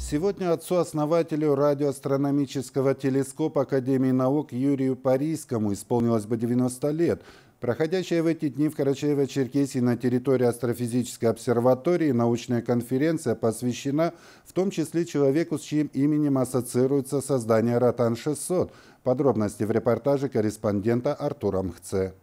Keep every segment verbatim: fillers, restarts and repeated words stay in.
Сегодня отцу-основателю радиоастрономического телескопа Академии наук Юрию Парийскому исполнилось бы девяносто лет. Проходящая в эти дни в Карачаево-Черкесии на территории астрофизической обсерватории научная конференция посвящена в том числе человеку, с чьим именем ассоциируется создание Ротан шестьсот. Подробности в репортаже корреспондента Артура Мхце.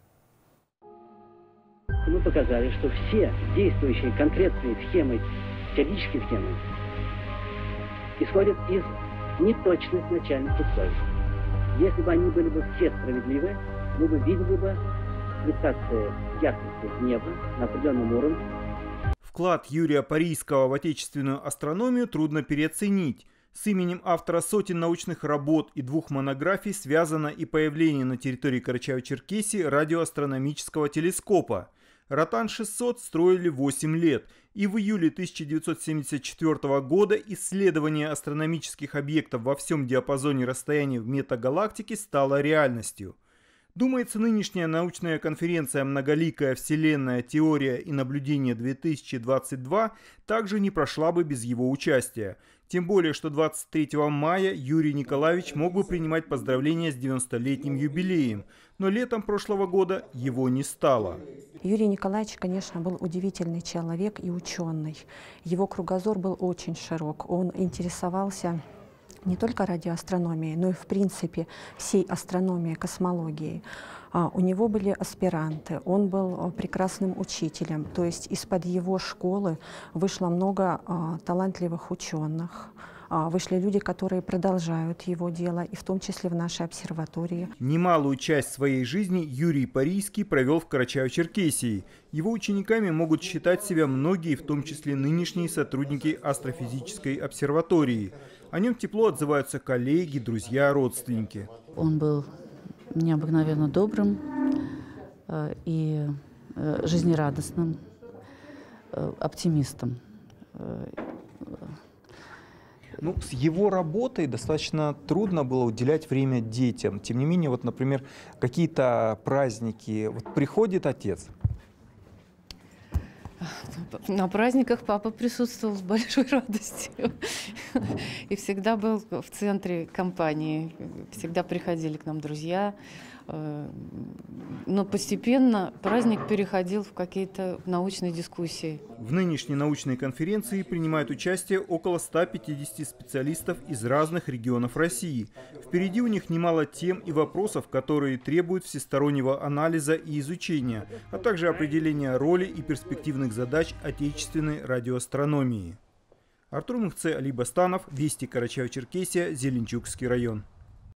Мы показали, что все действующие конкретные схемы, теоретические схемы, исходят из неточных начальных условий. Если бы они были бы все справедливы, мы бы видели бы фиксацию яркости неба на определенном уровне. Вклад Юрия Парийского в отечественную астрономию трудно переоценить. С именем автора сотен научных работ и двух монографий связано и появление на территории Карачаево-Черкесии радиоастрономического телескопа. Ротан шестьсот строили восемь лет, и в июле тысяча девятьсот семьдесят четвёртого года исследование астрономических объектов во всем диапазоне расстояний в метагалактике стало реальностью. Думается, нынешняя научная конференция «Многоликая Вселенная. Теория и наблюдение-две тысячи двадцать два» также не прошла бы без его участия. Тем более, что двадцать третьего мая Юрий Николаевич мог бы принимать поздравления с девяностолетним юбилеем, но летом прошлого года его не стало. Юрий Николаевич, конечно, был удивительный человек и ученый. Его кругозор был очень широк. Он интересовался не только радиоастрономией, но и в принципе всей астрономией, космологией. А, у него были аспиранты, он был прекрасным учителем, то есть из-под его школы вышло много а, талантливых ученых. А, вышли люди, которые продолжают его дело, и в том числе в нашей обсерватории. Немалую часть своей жизни Юрий Парийский провел в Карачаево-Черкесии. Его учениками могут считать себя многие, в том числе нынешние сотрудники астрофизической обсерватории. О нем тепло отзываются коллеги, друзья, родственники. Он был необыкновенно добрым э, и э, жизнерадостным, э, оптимистом. Ну, с его работой достаточно трудно было уделять время детям. Тем не менее, вот, например, какие-то праздники, вот приходит отец. На праздниках папа присутствовал с большой радостью и всегда был в центре компании. Всегда приходили к нам друзья. Но постепенно праздник переходил в какие-то научные дискуссии. В нынешней научной конференции принимают участие около ста пятидесяти специалистов из разных регионов России. Впереди у них немало тем и вопросов, которые требуют всестороннего анализа и изучения, а также определения роли и перспективных задач отечественной радиоастрономии. Артур Мхце, Али Бастанов, Вести, Карачаево-Черкесия, Зеленчукский район.